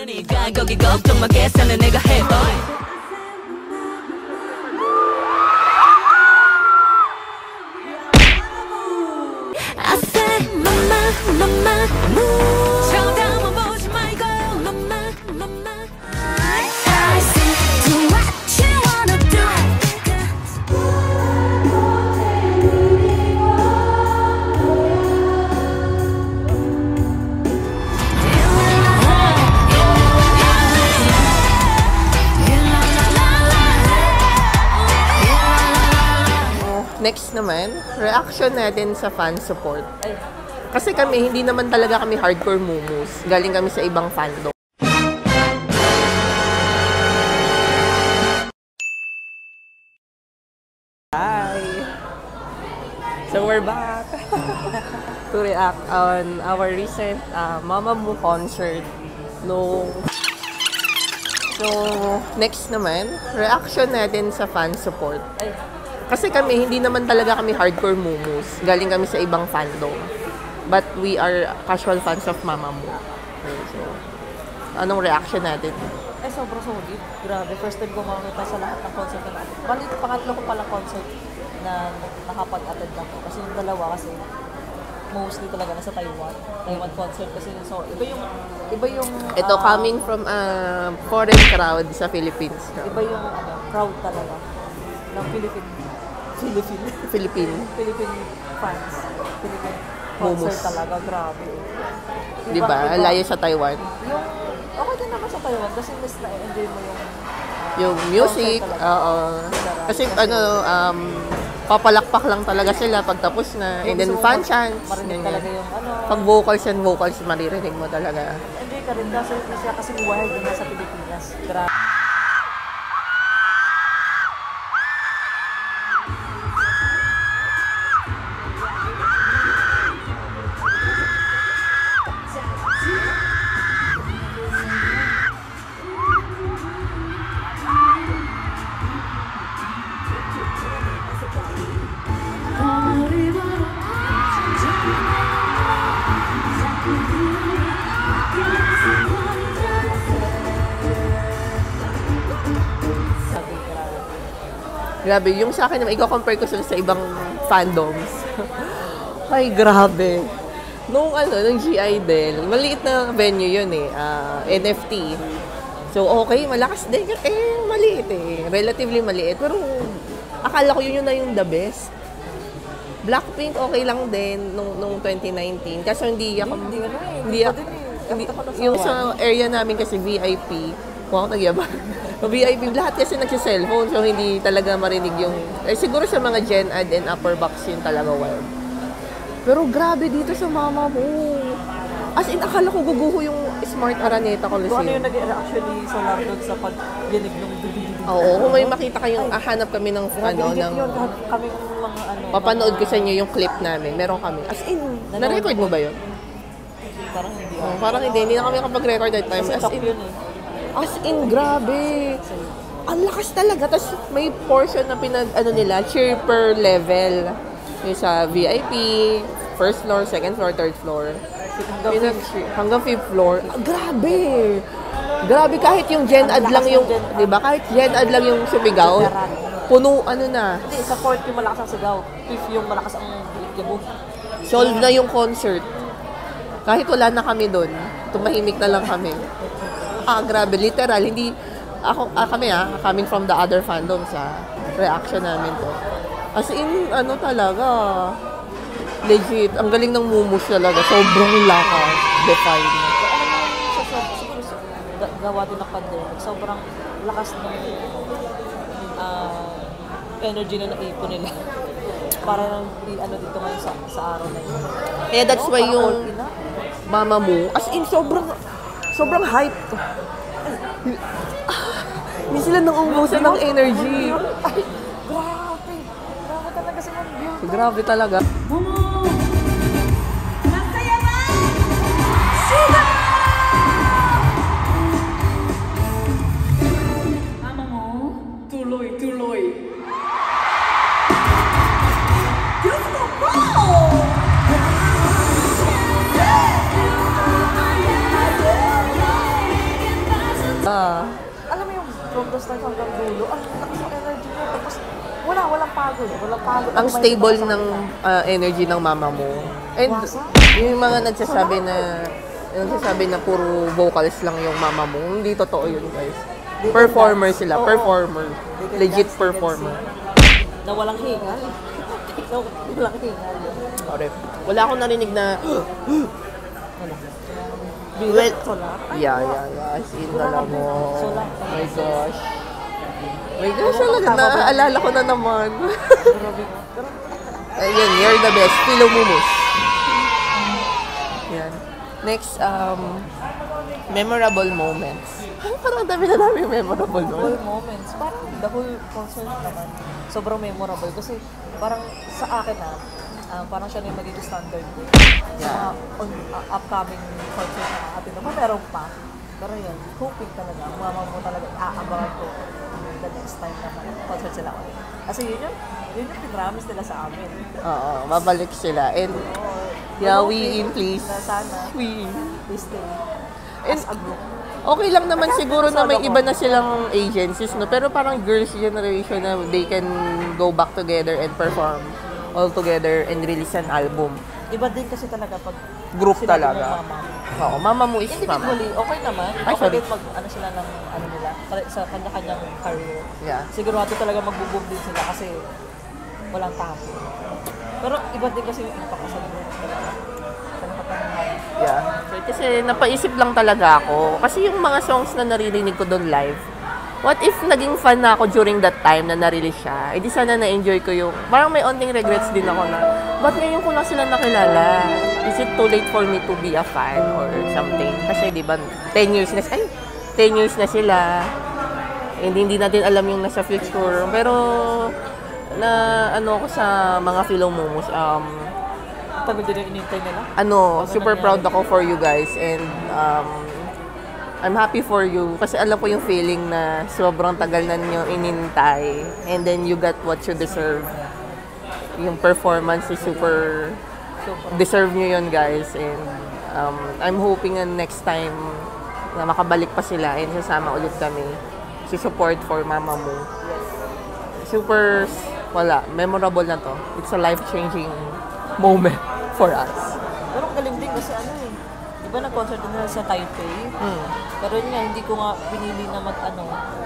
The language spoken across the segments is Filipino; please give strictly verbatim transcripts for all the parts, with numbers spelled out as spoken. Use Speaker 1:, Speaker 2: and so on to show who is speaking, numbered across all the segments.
Speaker 1: 그러니까 거기 걱정 마 계산은 내가 해. I say mama mama moo 쳐다보지 말고 mama mama I say do what you wanna do.
Speaker 2: Next naman, reaction natin sa fan support. Kasi kami, hindi naman talaga kami hardcore mumus. Galing kami sa ibang fandom. Hi! So we're back to react on our recent uh, Mamamoo concert. No. So, next naman, reaction natin sa fan support. Kasi kami, hindi naman talaga kami hardcore mumus. Galing kami sa ibang fandom. But we are casual fans of Mamamoo. Okay, so, anong reaction natin?
Speaker 3: Eh, sobrang solid. Grabe. First time ko makakita sa lahat ng concert na natin. Bali, pangatlo ko pala concert na nakapag-attend ako. Kasi yung dalawa kasi mostly talaga nasa Taiwan. Taiwan concert kasi so iba yung iba yung
Speaker 2: ito uh, coming from a uh, foreign crowd sa Philippines.
Speaker 3: Iba yung ano, crowd talaga ng Philippine Philippine
Speaker 2: Philippine
Speaker 3: Philippine fans. Philippine concert
Speaker 2: Mumus.
Speaker 3: Talaga, grabe.
Speaker 2: Di ba? Layo sa Taiwan.
Speaker 3: Yung okay din naman sa Taiwan kasi mas na-enjoy mo yung uh,
Speaker 2: yung music. Oo. Kasi, kasi ano um papalakpak lang talaga sila pag tapos na. And then fan chants.
Speaker 3: Marinig talaga yung ano.
Speaker 2: Pag vocals and vocals, maririnig mo talaga.
Speaker 3: Enjoy ka rin kasi siya kasi wild na sa Pilipinas. Grabe.
Speaker 2: Grabe, yung sa akin naman, i-compare ko sila sa ibang fandoms. Ay, grabe. Nung ano, nung G-Idol, maliit na venue yun eh, uh, N F T. So, okay, malakas din. Eh, maliit eh. Relatively maliit. Pero, akala ko yun yun na yung the best. Blackpink, okay lang din nung, nung twenty nineteen. Kasi hindi ako, hindi, hindi ako, hindi, yung sa area namin kasi V I P, kung ako nagyabang. V I P, lahat kasi nagsi-cellphone, so hindi talaga marinig yung... Eh, siguro sa mga Gen Ad and upper box yun talaga wild. Pero grabe dito sa Mamamoo. As in, akala ko guguho yung Smart Araneta Coliseum.
Speaker 3: Kung ano yung nag-actually sa lab doon sa pag-dinig ng dubili.
Speaker 2: Oo, kung may makita kayong, ah, hanap kami ng ano, ng...
Speaker 3: Yun, kami mga ano...
Speaker 2: Papanood ko sa inyo yung clip namin. Meron kami. As in, na-record mo ba yun?
Speaker 3: Parang hindi.
Speaker 2: Oh, parang hindi. Hindi na kami kapag-record that time. As in, As in, grabe. Ang lakas talaga. Tapos may portion na pinag, ano nila, cheer per level. Yung sa V I P, first floor, second floor, third floor. Hanggang, hanggang fifth floor. Ah, grabe. Grabe, kahit yung Gen Ad lang yung, di ba? Kahit Gen Ad lang yung sumigaw. Puno, ano na.
Speaker 3: Hindi, sa fourth yung malakas ang sigaw. Fifth yung malakas ang yabu.
Speaker 2: Solve na yung concert. Kahit wala na kami doon, tumahimik na lang kami. Ah, grabe, literal, hindi, ako, ah, kami ah, coming from the other fandom sa reaction namin to. As in, ano talaga, legit, ang galing ng mumus talaga, sobrang lakas, define.
Speaker 3: Siguro, gawa din ng pandemic, sobrang lakas ng uh, energy na naipon nila. Para nang, ano dito ngayon sa, sa araw na yun.
Speaker 2: Kaya that's why yung Mamamoo, as in, sobrang, sobrang hype. Hindi sila nauubusan ng energy.
Speaker 3: Ay, grabe. Grabe talaga si Moonbyul.
Speaker 2: Grabe talaga.
Speaker 1: Masaya ba? Siga! Mamamoo, tuloy, tuloy. Gusto mo!
Speaker 2: Yeah.
Speaker 3: Alam mo yung from the start hanggang dulo, ang lakas ng energy niya. Tapos wala, walang pagod. Walang pagod.
Speaker 2: Ang stable ng uh, energy ng Mamamoo. And
Speaker 3: Hwasa?
Speaker 2: yung mga nagsasabi na yung nagsasabi na puro vocals lang yung Mamamoo, hindi totoo yun, guys. Performer sila,
Speaker 3: Oo.
Speaker 2: performer.
Speaker 3: They can
Speaker 2: Legit
Speaker 3: dance, they can
Speaker 2: performer.
Speaker 3: sing. Na walang hingal. Na walang hingal yun.
Speaker 2: Sorry. Wala akong narinig na
Speaker 3: Wala.
Speaker 2: well,
Speaker 3: Sola?
Speaker 2: yeah, yeah, yeah. As in, alam mo.
Speaker 3: Sola.
Speaker 2: My gosh. My gosh, talaga, naaalala ko na naman.
Speaker 3: Grabe mo. Pero,
Speaker 2: Ayun, you're the best. Pilumumus. Yan. Next, um, memorable moments. Ay, parang dami na namin memorable
Speaker 3: whole
Speaker 2: moments.
Speaker 3: moments. Parang the whole concert naman. Sobrang memorable. Kasi parang sa akin na, um, parang siya na yung magiging standard ko. Sa mga on, uh, upcoming concert na atin naman, meron pa. Pero yun, hoping talaga, ang mama mo talaga, aabangan ko the next time na concert sila ulit. Kasi yun yung, yun yung pinramis nila sa amin.
Speaker 2: Oo, babalik sila. And, yeah, Wheein, please.
Speaker 3: Na sana,
Speaker 2: Wheein.
Speaker 3: please stay
Speaker 2: And,
Speaker 3: as a group.
Speaker 2: okay lang naman
Speaker 3: Kaya,
Speaker 2: siguro na may
Speaker 3: solo
Speaker 2: iba
Speaker 3: ko.
Speaker 2: na silang agencies, no? Pero parang girls generation na they can go back together and perform all together and release an album.
Speaker 3: Iba din kasi talaga pag
Speaker 2: Group
Speaker 3: sinabi
Speaker 2: talaga.
Speaker 3: ng mama.
Speaker 2: Oo, Mamamoo is Mama.
Speaker 3: Individually, okay naman.
Speaker 2: Ay,
Speaker 3: Okay
Speaker 2: sorry.
Speaker 3: din mag, ano sila ng, ano nila, para- sa kanya-kanyang career.
Speaker 2: Yeah.
Speaker 3: Sigurado talaga magbo-boom din sila kasi walang tapo. Pero iba din kasi yung impact sa group talaga. Sa nakapangahan.
Speaker 2: Yeah. So, kasi napaisip lang talaga ako. Kasi yung mga songs na naririnig ko doon live, what if naging fan na ako during that time na na-release siya? Eh di sana na-enjoy ko yung... Parang may onting regrets din ako na, ba't ngayon ko lang sila nakilala? Is it too late for me to be a fan or something? Kasi di ba, ten years na... Ay, ten years na sila. Hindi, hindi natin alam yung nasa future. Pero, na ano ko sa mga Philomomus, um,
Speaker 3: Tagal din yung inintay nila.
Speaker 2: ano,
Speaker 3: Ano
Speaker 2: super
Speaker 3: nangyari?
Speaker 2: proud ako for you guys and um, I'm happy for you kasi alam ko yung feeling na sobrang tagal na ninyo inintay and then you got what you deserve. Yung performance is super
Speaker 3: Super.
Speaker 2: deserve nyo yun, guys, and um, I'm hoping na next time na makabalik pa sila and sasama ulit kami to support for Mamamoo. Super, wala, memorable na to. It's a life-changing moment for us.
Speaker 3: Pero ang galing din kasi ano eh. Di ba nag-concert din nila sa Taipei?
Speaker 2: Mm.
Speaker 3: Pero yun nga, hindi ko nga pinili na mag ano,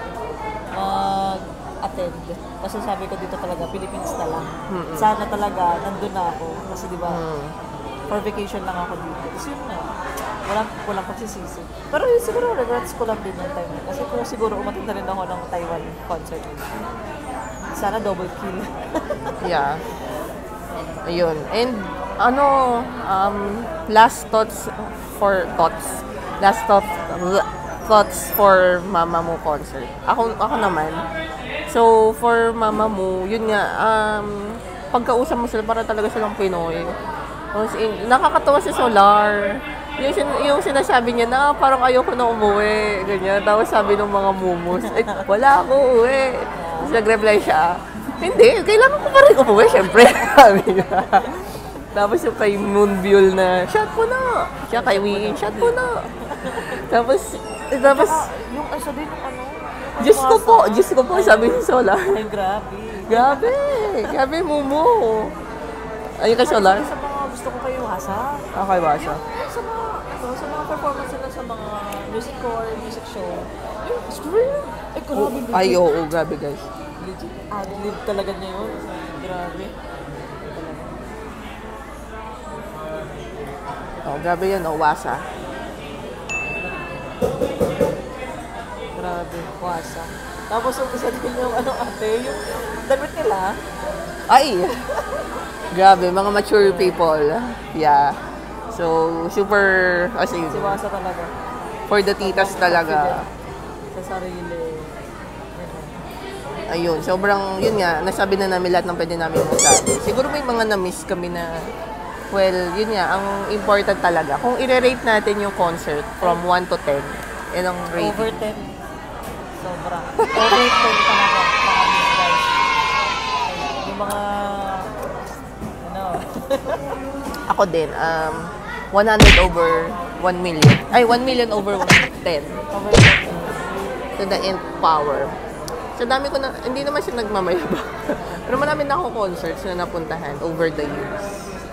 Speaker 3: mag-attend. Kasi sabi ko dito talaga, Philippines na lang.
Speaker 2: Mm-mm.
Speaker 3: Sana talaga, nandun na ako. Kasi di ba,
Speaker 2: Mm.
Speaker 3: for vacation lang ako dito. Kasi yun nga, walang, walang pagsisisi. Pero yun, siguro regrets ko lang din yung time. Kasi kung siguro umatin na rin ako ng Taiwan concert. Sana double kill.
Speaker 2: Yeah. Ayun. And ano, um, last thoughts for thoughts. Last thought, thoughts for Mamamoo concert. Ako ako naman. So for Mamamoo, yun nga, um, pagkausap mo sila para talaga silang Pinoy. Tapos, in- nakakatawa si Solar. Yung, sin- yung sinasabi niya na parang ayoko na umuwi. Ganyan. Tapos sabi ng mga mumus, eh, wala ako uuwi. Tapos nag-reply siya, hindi, kailangan ko pa rin umuwi, syempre. Sabi niya. Tapos yung kay Moonbyul na, shot mo na. Siya kay Wheein, shot mo na. Tapos, eh, tapos,
Speaker 3: Yung isa din yung ano, yung
Speaker 2: Diyos ko po,
Speaker 3: hwasa.
Speaker 2: Diyos ko po, sabi ni Solar.
Speaker 3: Ay, grabe.
Speaker 2: Grabe, grabe Mumu. Ayun kay Solar.
Speaker 3: Sa mga gusto ko kayo hasa.
Speaker 2: Okay ba siya?
Speaker 3: Sa mga, ano, sa mga performance nila sa mga music or music show. Yung scream. Ay, grabe. legit.
Speaker 2: Ay, oo, grabe guys.
Speaker 3: Legit. Ad-lib talaga niya yun. Grabe.
Speaker 2: Oh, grabe yun, oh, hwasa.
Speaker 3: Grabe. Hwasa. Tapos yung isa din yung ano ate, yung damit nila.
Speaker 2: Ay! Grabe, mga mature people. Yeah. So, super, as in,
Speaker 3: Si Hwasa talaga.
Speaker 2: for the titas talaga.
Speaker 3: Sa sarili.
Speaker 2: Ayun, sobrang, yun nga, nasabi na namin lahat ng pwede namin masabi. Siguro may mga na-miss kami na, well, yun nga, ang important talaga. Kung i-rate natin yung concert from one to ten, yun ang rating.
Speaker 3: Over ten. Sobra. Over ten talaga. Pakamiss guys. Yung mga, ano,
Speaker 2: Ako din, um, one hundred over one million. Ay, one million over ten.
Speaker 3: over ten.
Speaker 2: to the nth power. Sa dami ko na, hindi naman siya nagmamayabang. Pero marami na ako concerts na napuntahan over the years.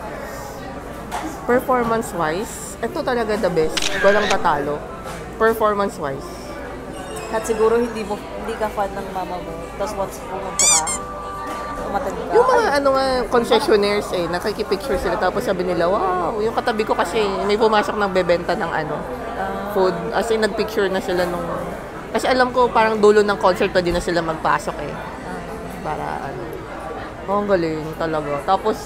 Speaker 2: Performance-wise, ito talaga the best. Walang tatalo. Performance-wise.
Speaker 3: At siguro hindi mo hindi ka fan ng Mamamoo. Tapos once pumunta ka, umattend ka.
Speaker 2: Yung mga ano nga, concessionaires eh, nakikipicture sila tapos sabi nila, wow, yung katabi ko kasi may pumasok ng bebenta ng ano, food. As in, nagpicture na sila nung... Kasi alam ko, parang dulo ng concert pa din na sila magpasok eh. Para ano. Oh, ang galing talaga. Tapos,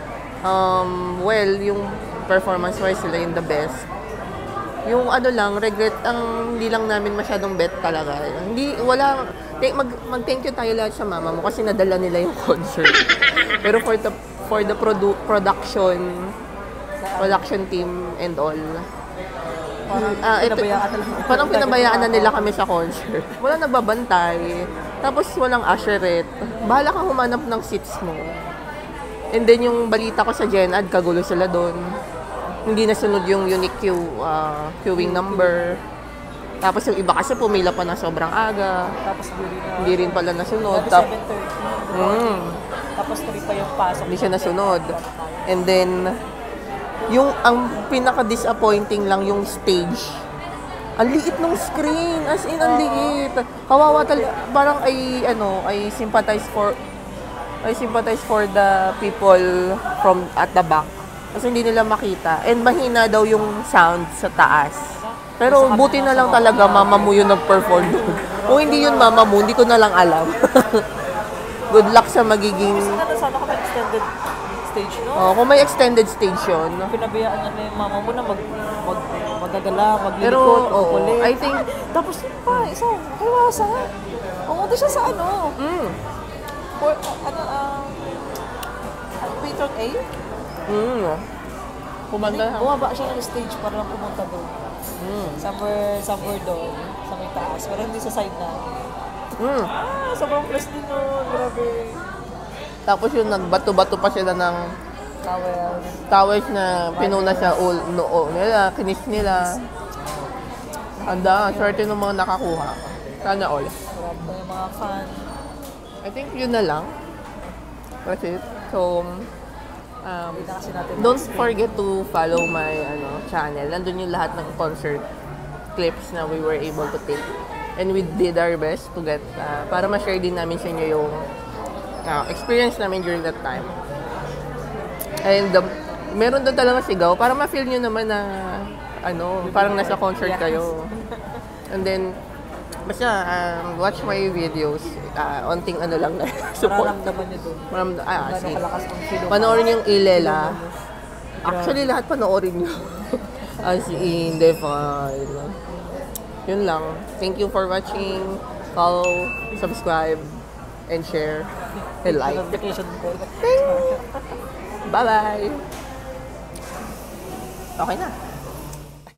Speaker 2: um, well, yung performance-wise sila yung the best. Yung ano lang, regret, ang hindi lang namin masyadong bet talaga. Hindi, wala, mag, mag-thank you tayo lahat sa Mamamoo kasi nadala nila yung concert. Pero for the, for the produ- production, production team and all,
Speaker 3: Parang
Speaker 2: uh, ito,
Speaker 3: pinabayaan na
Speaker 2: parang pinabayaan na nila kami sa concert. Wala nagbabantay. Tapos walang usherette. Bahala kang humanap ng seats mo. And then yung balita ko sa Gen Ad, kagulo sila doon. Hindi nasunod yung unique queue, uh, queuing number. Tapos yung iba kasi pumila pa na sobrang aga.
Speaker 3: Tapos hindi rin,
Speaker 2: Hindi rin pala nasunod.
Speaker 3: Tapos
Speaker 2: Tap-
Speaker 3: seven thirty.
Speaker 2: mm,
Speaker 3: Tapos tuloy pa yung pasok.
Speaker 2: hindi siya nasunod. And then, yung ang pinaka-disappointing lang yung stage. Ang liit ng screen, as in ang liit. Kawawa talaga. Parang I ano, I sympathize for I sympathize for the people from at the back. Kasi hindi nila makita. And mahina daw yung sound sa taas. Pero buti na lang talaga Mamamoo yung nag-perform doon. Kung hindi yun Mamamoo, hindi ko na lang alam. Good luck sa magiging...
Speaker 3: Sana sana ka extended stage, no?
Speaker 2: Oh, kung may extended stage yun.
Speaker 3: Pinabayaan na yung Mamamoo na mag, mag, magagala, maglilikot,
Speaker 2: Pero, oo,
Speaker 3: magkulit.
Speaker 2: I think...
Speaker 3: Tapos yun pa, isa, hwasa. Pumunta siya sa ano?
Speaker 2: Mm,
Speaker 3: For, ano, um, uh, Patron A?
Speaker 2: mm. Kumanda
Speaker 3: Hindi, bumaba siya ng stage para lang pumunta doon.
Speaker 2: Mm.
Speaker 3: Somewhere, somewhere doon, sa may taas. Pero hindi sa side na.
Speaker 2: Mm.
Speaker 3: Ah, sobrang press din nun. Grabe.
Speaker 2: Tapos yung nagbato-bato pa sila ng
Speaker 3: Towel.
Speaker 2: towels na pinuna sa ul- noo nila, kinis nila. Handa, swerte ng mga nakakuha. Sana all.
Speaker 3: Grabe yung mga fan.
Speaker 2: I think yun na lang. That's it. So, um,
Speaker 3: Hindi na kasi natin.
Speaker 2: don't forget to follow my ano channel. Nandun yung lahat ng concert clips na we were able to take. And we did our best to get, uh, para ma-share din namin sa inyo yung uh, experience namin during that time. And um, meron doon talaga sigaw para ma-feel nyo naman na ano, parang nasa concert kayo. And then, basta um, watch my videos. Uh, onting ano lang na support.
Speaker 3: Mararamdaman nyo doon.
Speaker 2: Maramdam, ah,
Speaker 3: Gano'ng
Speaker 2: see.
Speaker 3: kalakas ang sino.
Speaker 2: Panoorin yung Ilela. Actually, lahat panoorin nyo. As in, define. Yun lang. Thank you for watching. Follow, subscribe, and share, and like.
Speaker 3: Notification bell.
Speaker 2: Bye-bye! Okay na.